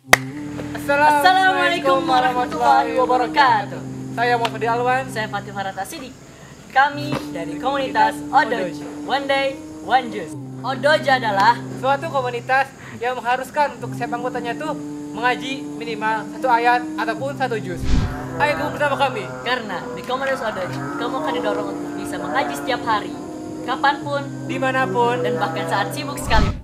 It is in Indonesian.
Assalamualaikum warahmatullahi wabarakatuh. Saya Muhammad Alwan. Saya Fatih Farata Sidik. Kami dari komunitas Odoja. One Day, One Juice. Odoja adalah suatu komunitas yang mengharuskan untuk setiap anggotanya tuh mengaji minimal 1 ayat ataupun 1 juz. Ayo gabung bersama kami. Karena di komunitas Odoja, kamu akan didorong untuk bisa mengaji setiap hari, kapanpun, dimanapun, dan bahkan saat sibuk sekali.